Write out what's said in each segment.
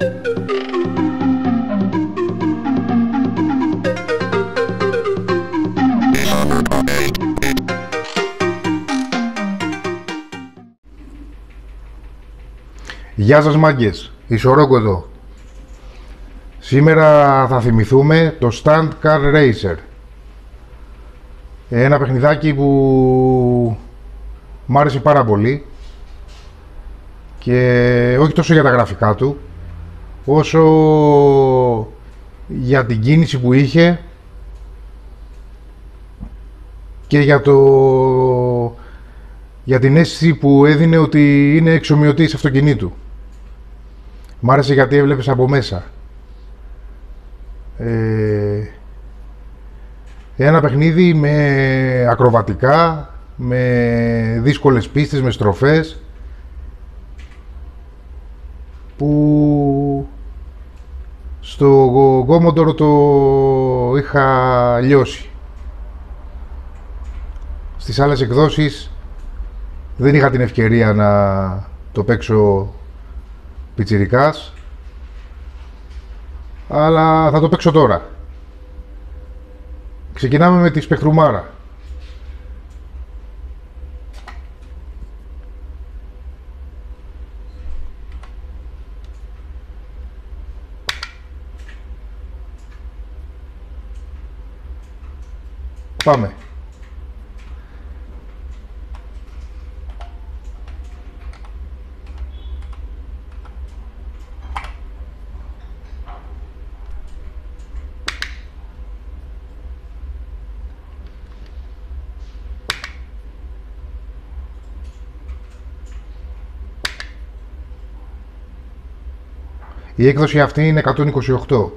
Γεια σας μάγκες, η Σορόκο εδώ. Σήμερα θα θυμηθούμε το Stunt Car Racer. Ένα παιχνιδάκι που μ' άρεσε πάρα πολύ και όχι τόσο για τα γραφικά του, όσο για την κίνηση που είχε και για την αίσθηση που έδινε ότι είναι εξομοιωτής αυτοκινήτου. Μ' άρεσε γιατί έβλεπες από μέσα. Ένα παιχνίδι με ακροβατικά, με δύσκολες πίστες, με στροφές, που στο Commodore το είχα λιώσει. Στις άλλες εκδόσεις δεν είχα την ευκαιρία να το παίξω πιτσιρικάς, αλλά θα το παίξω τώρα. Ξεκινάμε με τη Σπεκτρουμάρα. Πάμε. Η έκδοση αυτή είναι 128.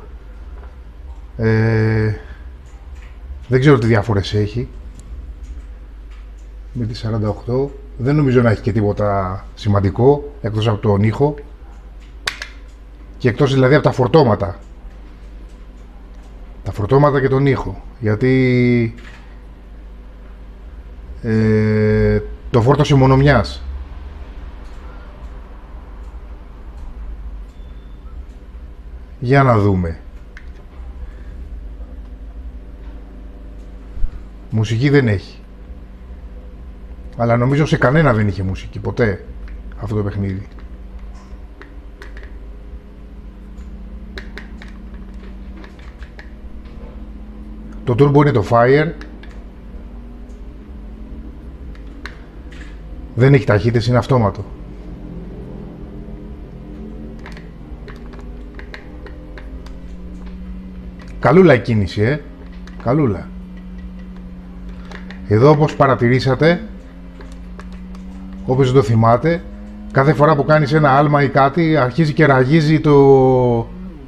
Δεν ξέρω τι διάφορες έχει με τη 48. Δεν νομίζω να έχει και τίποτα σημαντικό εκτός από τον ήχο και εκτός δηλαδή από τα φορτώματα. Τα φορτώματα και τον ήχο, γιατί το φόρτωσε μόνο μιας. Για να δούμε. Μουσική δεν έχει. Αλλά νομίζω σε κανένα δεν είχε μουσική ποτέ αυτό το παιχνίδι. Το turbo είναι το fire. Δεν έχει ταχύτητες, είναι αυτόματο. Καλούλα η κίνηση, καλούλα. Εδώ, όπως παρατηρήσατε, όποιος δεν το θυμάται, κάθε φορά που κάνεις ένα άλμα ή κάτι, αρχίζει και ραγίζει το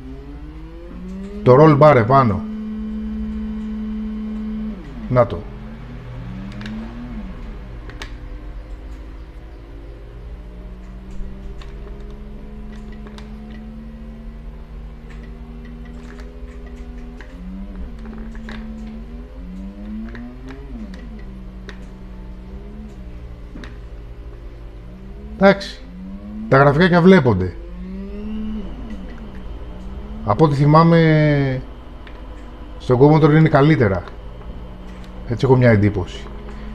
roll bar επάνω. Να το. Εντάξει, τα γραφικά βλέπονται. Από ό,τι θυμάμαι, στον Commodore είναι καλύτερα. Έτσι έχω μια εντύπωση.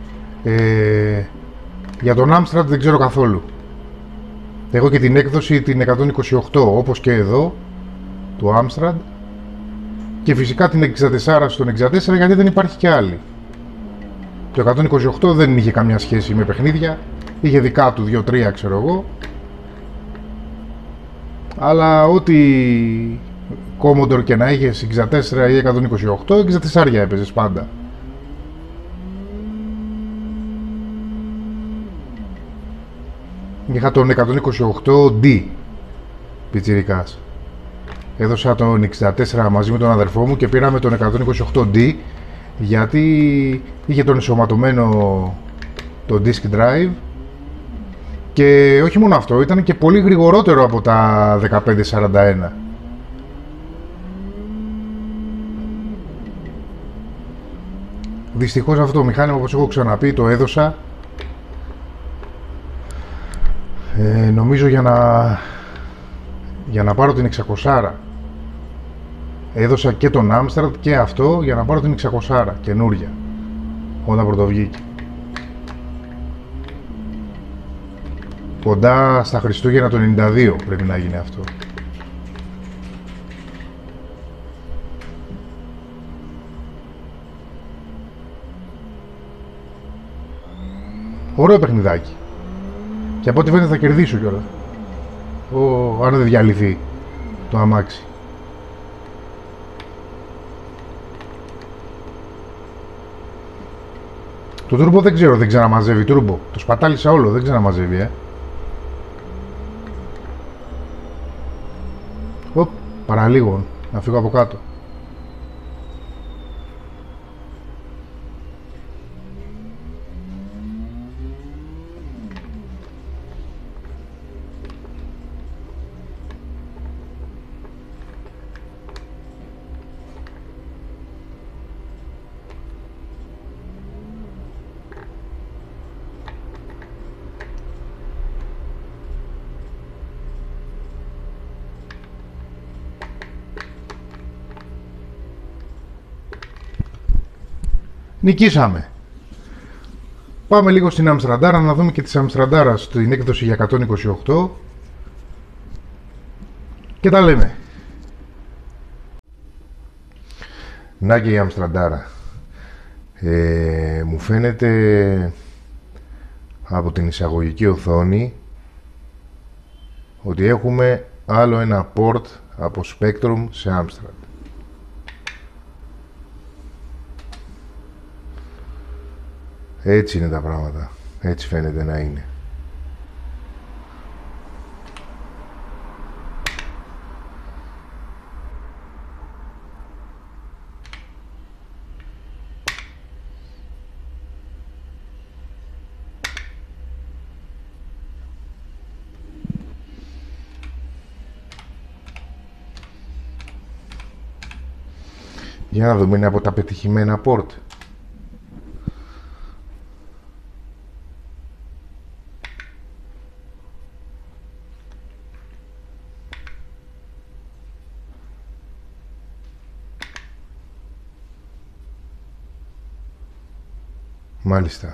Για τον Amstrad δεν ξέρω καθόλου. Έχω και την έκδοση την 128, όπως και εδώ, του Amstrad. Και φυσικά την 64 στον 64, γιατί δεν υπάρχει και άλλη. Το 128 δεν είχε καμιά σχέση με παιχνίδια. Είχε δικά του 2-3 ξέρω εγώ. Αλλά ό,τι Commodore και να είχε 64 ή 128, 64 έπαιζες πάντα. Είχα τον 128D πιτσιρικάς. Έδωσα τον 64 μαζί με τον αδερφό μου και πήραμε τον 128D, γιατί είχε τον ενσωματωμένο το disk drive. Και όχι μόνο αυτό, ήταν και πολύ γρηγορότερο από τα 1541. Δυστυχώς αυτό το μηχάνημα, όπως έχω ξαναπεί, το έδωσα νομίζω για να πάρω την 600. Έδωσα και τον Άμστραντ και αυτό για να πάρω την 600 καινούρια όταν πρωτοβγήκε. Κοντά στα Χριστούγεννα το 92 πρέπει να γίνει αυτό. Ωραίο παιχνιδάκι. Και από ό,τι φαίνεται θα κερδίσω κιόλας. Αν δεν διαλυθεί το αμάξι. Το τούρμπο δεν ξέρω, δεν ξαναμαζεύει τούρμπο. Το σπατάλησα όλο, δεν ξαναμαζεύει, Οπ, παραλίγο, να φύγω από κάτω. Νικήσαμε. Πάμε λίγο στην Αμστραντάρα να δούμε και της Αμστραντάρα στην έκδοση για 128 και τα λέμε. Να και η Αμστραντάρα. Μου φαίνεται από την εισαγωγική οθόνη ότι έχουμε άλλο ένα port από Spectrum σε Amstrad. Έτσι είναι τα πράγματα. Έτσι φαίνεται να είναι. Για να δούμε, είναι από τα πετυχημένα port. Μάλιστα.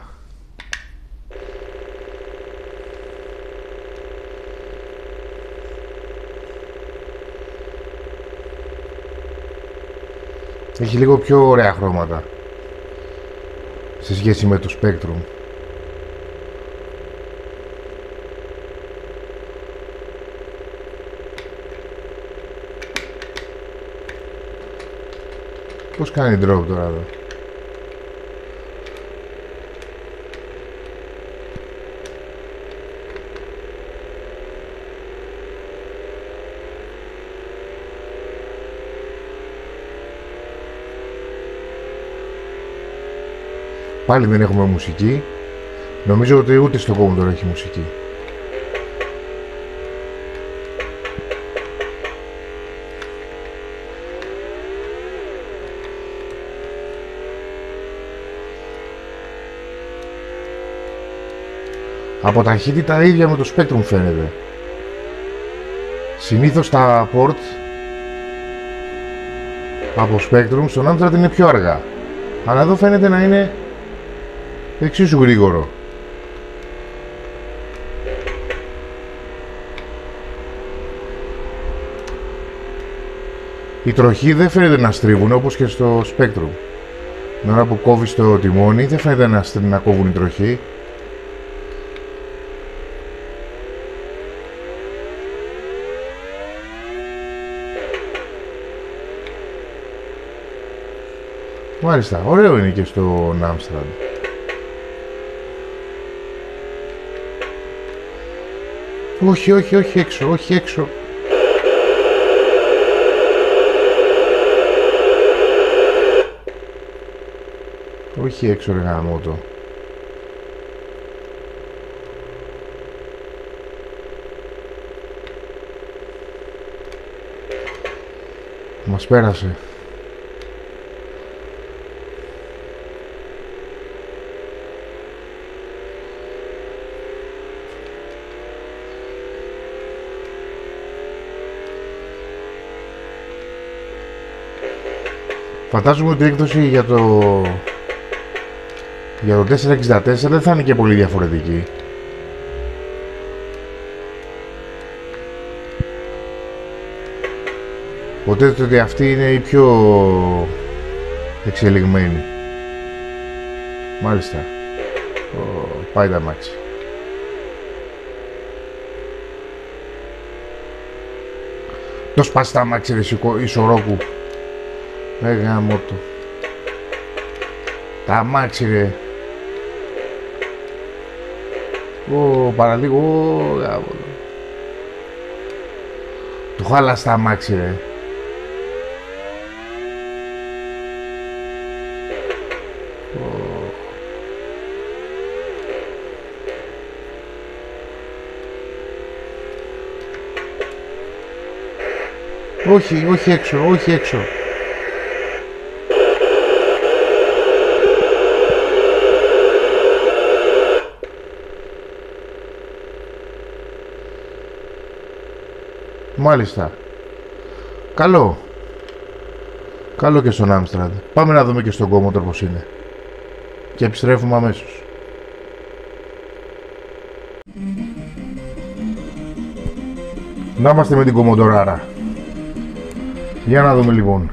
Έχει λίγο πιο ωραία χρώματα σε σχέση με το Spectrum. Πώς κάνει drop τώρα εδώ? Πάλι δεν έχουμε μουσική. Νομίζω ότι ούτε στο Commodore έχει μουσική. Από ταχύτητα ίδια με το Spectrum φαίνεται. Συνήθως τα port από Spectrum στον Amstrad είναι πιο αργά. Αλλά εδώ φαίνεται να είναι εξίσου γρήγορο. Οι τροχοί δεν φαίνεται να στρίβουν όπως και στο Spectrum. Την ώρα που κόβεις το τιμόνι δεν φαίνεται να κόβουν οι τροχοί. Μάλιστα, ωραίο είναι και στο Amstrad. Όχι, όχι, όχι έξω, όχι έξω. Όχι έξω ρε γαμώτο. Μας πέρασε. Φαντάζομαι ότι η έκδοση για το 464 δεν θα είναι και πολύ διαφορετική. Ποτέ ότι αυτή είναι η πιο εξελιγμένη. Μάλιστα. Πάει τα μάξι. Το σπάσει τα μάξι ρε Ισορόκου. Γάμο του. Τα μάξι ρε. Παραλίγο. Του χάλα στα μάξι ρε. Όχι, όχι έξω, όχι έξω. Μάλιστα. Καλό. Καλό και στον Άμστραντ. Πάμε να δούμε και στον Κόμμοντορ πως είναι. Και επιστρέφουμε αμέσως. Να είμαστε με την Κομμοντοράρα. Για να δούμε λοιπόν.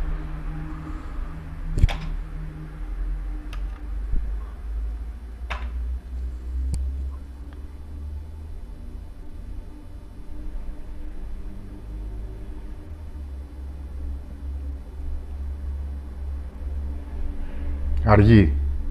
Αργή.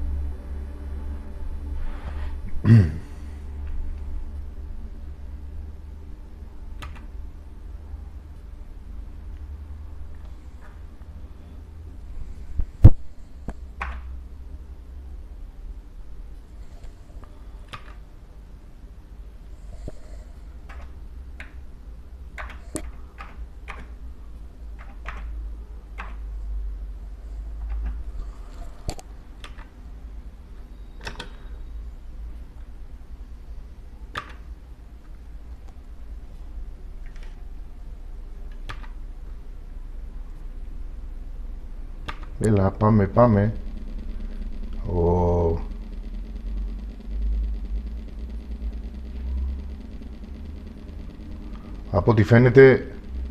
Έλα, πάμε, πάμε. Από ό,τι φαίνεται...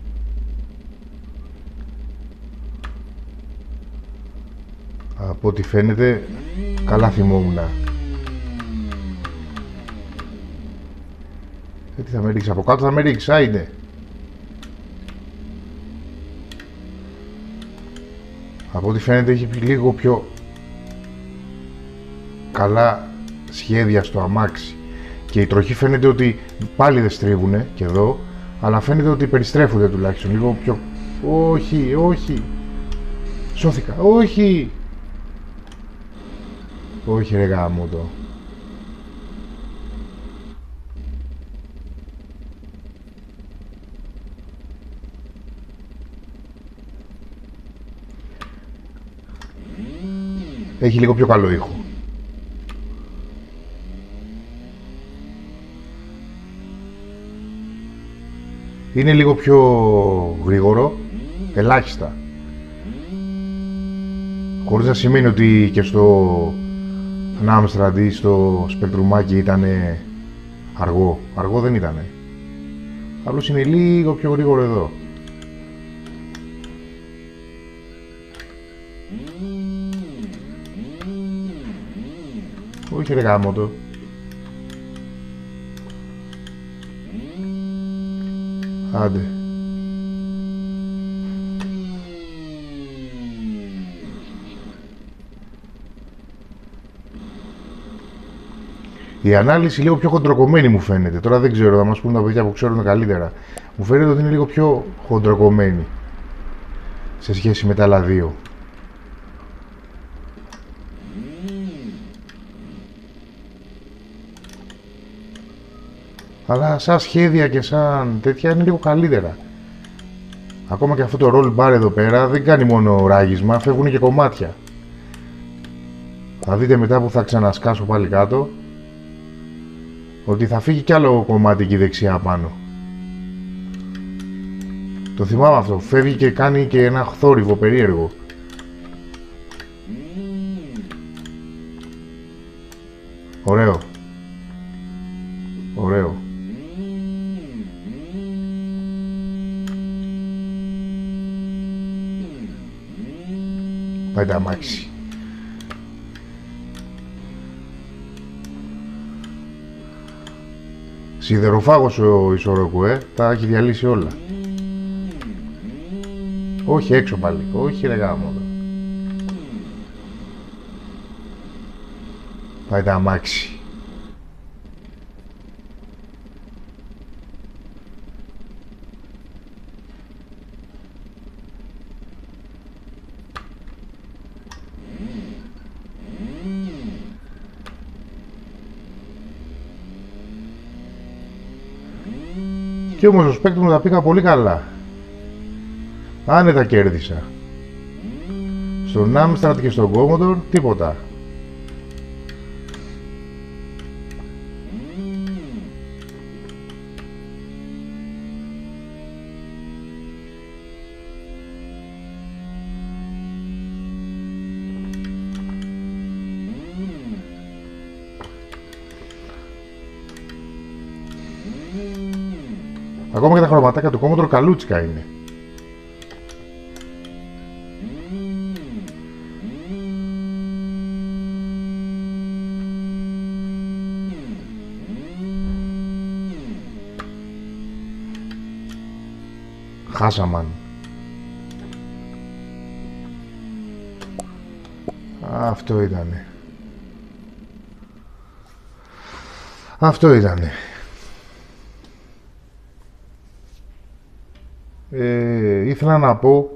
Από ό,τι φαίνεται, καλά θυμόμουν. Τι θα με ρίξει, από κάτω θα με ρίξει, άιντε. Από ό,τι φαίνεται έχει λίγο πιο καλά σχέδια στο αμάξι. Και η τροχή φαίνεται ότι πάλι δεν στρίβουνε και εδώ, αλλά φαίνεται ότι περιστρέφονται τουλάχιστον λίγο πιο... Όχι, όχι. Σώθηκα, όχι. Όχι ρε γάμο το. Έχει λίγο πιο καλό ήχο. Είναι λίγο πιο γρήγορο, ελάχιστα. Χωρίς να σημαίνει ότι και στο Άμστραντ ή στο Σπεκτρουμάκι ήταν αργό. Αργό δεν ήτανε. Απλώς είναι λίγο πιο γρήγορο εδώ. Όχι ρε γάμο το. Άντε. Η ανάλυση λίγο πιο χοντροκομμένη μου φαίνεται. Τώρα δεν ξέρω, θα μας πούν τα παιδιά που ξέρουν καλύτερα. Μου φαίνεται ότι είναι λίγο πιο χοντροκομμένη σε σχέση με τα άλλα δύο. Αλλά σαν σχέδια και σαν τέτοια είναι λίγο καλύτερα. Ακόμα και αυτό το roll bar εδώ πέρα δεν κάνει μόνο ράγισμα, φεύγουν και κομμάτια. Θα δείτε μετά που θα ξανασκάσω πάλι κάτω ότι θα φύγει κι άλλο κομμάτι εκεί δεξιά πάνω. Το θυμάμαι αυτό, φεύγει και κάνει και ένα θόρυβο περίεργο. Ωραίο. Ωραίο. Πάει τα αμάξι. Σιδεροφάγος ο Ισορρόκου, τα έχει διαλύσει όλα. Όχι έξω πάλι, όχι ρε γάμο. Πάει τα αμάξι. Και όμως ο Spectrum τα πήγα πολύ καλά. Άνετα κέρδισα. Στον Amstrad και στον Commodore τίποτα. Ακόμα και τα χρωματάκια του Commodore καλούτσικα είναι. Χάσαμαν. Αυτό ήτανε. Αυτό ήτανε. Ήθελα να πω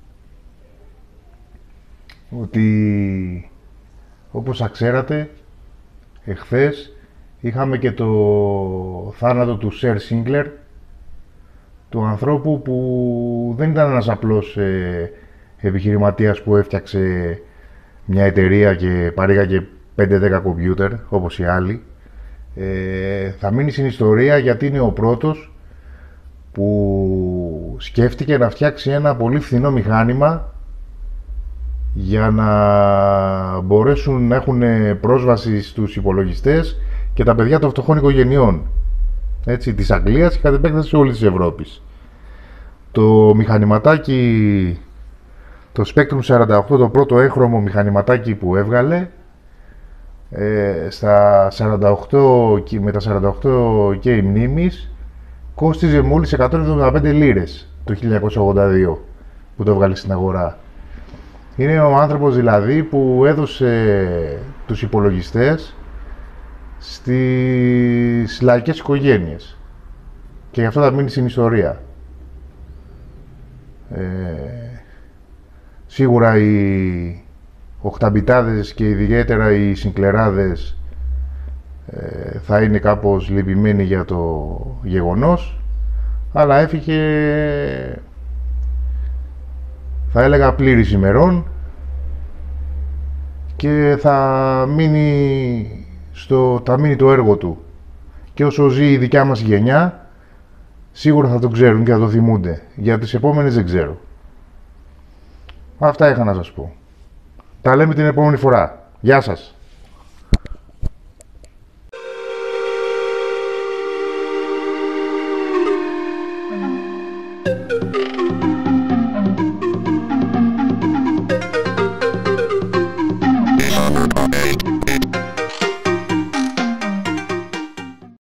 ότι όπως θα ξέρατε εχθές είχαμε και το θάνατο του Σερ Σίγκλερ, του ανθρώπου που δεν ήταν ένας απλός επιχειρηματίας που έφτιαξε μια εταιρεία και παρήγαγε 5-10 κομπιούτερ όπως οι άλλοι. Θα μείνει στην ιστορία γιατί είναι ο πρώτος που σκέφτηκε να φτιάξει ένα πολύ φθηνό μηχάνημα για να μπορέσουν να έχουν πρόσβαση στους υπολογιστές και τα παιδιά των φτωχών οικογενειών, έτσι, της Αγγλίας και κατ' επέκταση όλης της Ευρώπης. Το μηχανηματάκι, το Spectrum 48, το πρώτο έγχρωμο μηχανηματάκι που έβγαλε, στα 48, με τα 48 και οι μνήμης, κόστιζε μόλις 175 λίρες το 1982 που το έβγαλε στην αγορά. Είναι ο άνθρωπος δηλαδή που έδωσε τους υπολογιστές στις λαϊκές οικογένειες και γι' αυτό θα μείνει στην ιστορία. Σίγουρα οι οχταμπιτάδες και ιδιαίτερα οι συγκλεράδες θα είναι κάπως λυπημένοι για το γεγονός, αλλά έφυγε, θα έλεγα, πλήρης ημερών και θα μείνει το έργο του. Και όσο ζει η δικιά μας γενιά, σίγουρα θα το ξέρουν και θα το θυμούνται. Για τις επόμενες δεν ξέρω. Αυτά είχα να σας πω. Τα λέμε την επόμενη φορά. Γεια σας.